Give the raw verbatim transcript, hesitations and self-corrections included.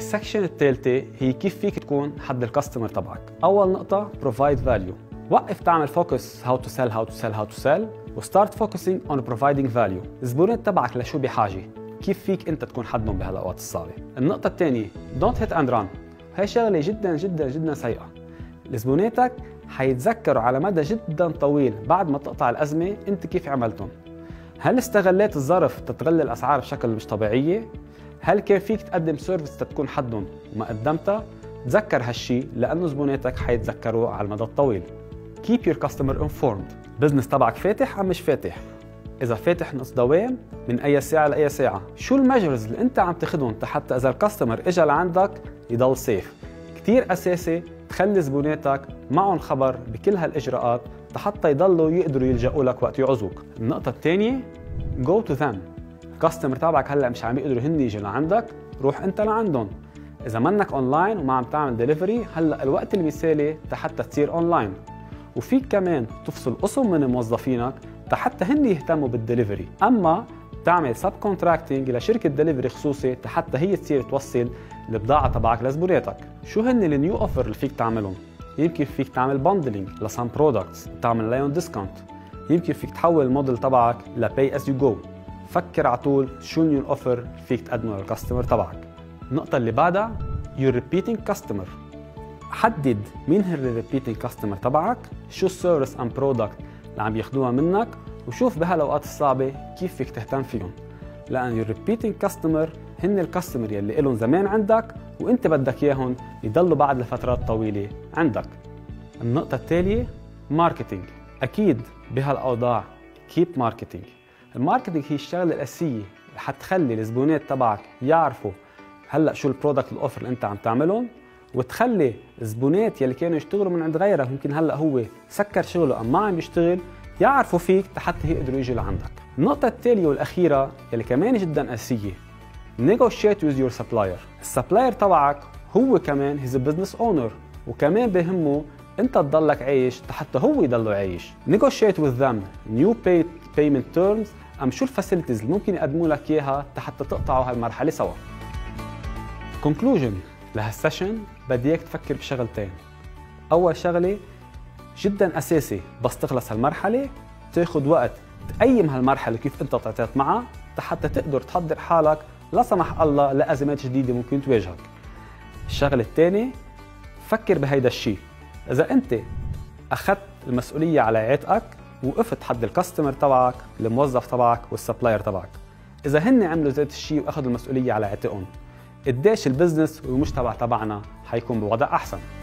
السكشن الثالثة هي كيف فيك تكون حد الكاستمر تبعك. أول نقطة provide value. وقف تعمل focus how to sell how to sell how to sell و start focusing on providing value. الزبون تبعك لشو بحاجة؟ كيف فيك أنت تكون حدهم بهالأوقات الصعبة؟ النقطة الثانية don't hit and run. هاي شغلة جدا جدا جدا سيئة. زبوناتك حيتذكروا على مدى جدا طويل بعد ما تقطع الأزمة أنت كيف عملتهم. هل استغليت الظرف تتغلي الأسعار بشكل مش طبيعية؟ هل كان فيك تقدم سيرفيس تكون حدهم وما قدمتها؟ تذكر هالشي لأنه زبوناتك حيتذكروه على المدى الطويل. Keep your customer informed. بزنس تبعك فاتح أم مش فاتح؟ إذا فاتح نص دوام من أي ساعة لأي ساعة، شو الميجرز اللي أنت عم تاخدهم حتى إذا الكاستمر إجا لعندك يضل سيف؟ كتير أساسي تخلي زبوناتك معهم خبر بكل هالإجراءات حتى يضلوا يقدروا يلجأوا لك وقت يعوزوك. النقطة الثانية go to them. الكاستمر تبعك هلا مش عم يقدروا هن يجوا لعندك، روح أنت لعندهم. إذا منك أونلاين وما عم تعمل ديليفري، هلا الوقت المثالي حتى تصير أونلاين. وفيك كمان تفصل قسم من موظفينك حتى هن يهتموا بالدليفري، اما تعمل سب كونتراكتنج لشركه دليفري خصوصي حتى هي تصير توصل البضاعه تبعك لزبوناتك. شو هن النيو اوفر اللي فيك تعملهم؟ يمكن فيك تعمل باندلينج لسام برودكتس وتعمل لهم ديسكاونت. يمكن فيك تحول الموديل تبعك لباي از يو جو. فكر على طول شو النيو اوفر فيك تقدمه للكاستمر تبعك. النقطه اللي بعدها يور ريبيتنج كاستمر. حدد مين هي الريبيتنج كاستمر تبعك، شو السيرفيس اند برودكت اللي عم ياخذوها منك، وشوف بهالاوقات الصعبه كيف فيك تهتم فيهم. لان الريبيتنج كاستمر هن الكاستمر يلي لهم زمان عندك وانت بدك اياهم يضلوا بعد لفترات طويله عندك. النقطه التاليه ماركتينج. اكيد بهالاوضاع كيب ماركتينج. الماركتينج هي الشغله الاساسيه اللي حتخلي الزبونات تبعك يعرفوا هلا شو البرودكت الاوفر اللي انت عم تعملهم، وتخلي الزبونات يلي كانوا يشتغلوا من عند غيرك ممكن هلا هو سكر شغله أم ما عم يشتغل يعرفوا فيك حتى يقدروا يجوا لعندك. النقطة التالية والأخيرة يلي كمان جدا أساسية negotiate with your supplier. السبلاير تبعك هو كمان هيز بزنس اونر وكمان بهمه انت تضلك عايش حتى هو يضله عايش. negotiate with them new pay payment terms أم شو الفاسيلتيز اللي ممكن يقدموا لك إياها حتى تقطعوا هالمرحلة سوا. conclusion لهالسيشن بدي اياك تفكر بشغلتين. اول شغله جدا اساسي بس تخلص هالمرحله تاخذ وقت تقيم هالمرحله كيف انت طلعت معها حتى تقدر تحضر حالك لا سمح الله لازمات جديده ممكن تواجهك. الشغله الثانيه فكر بهيدا الشيء، اذا انت اخذت المسؤوليه على عاتقك وقفت حد الكاستمر تبعك الموظف تبعك والسبلاير تبعك، اذا هن عملوا ذات الشيء واخذوا المسؤوليه على عاتقهم، قديش البزنس والمجتمع تبعنا حيكون بوضع احسن.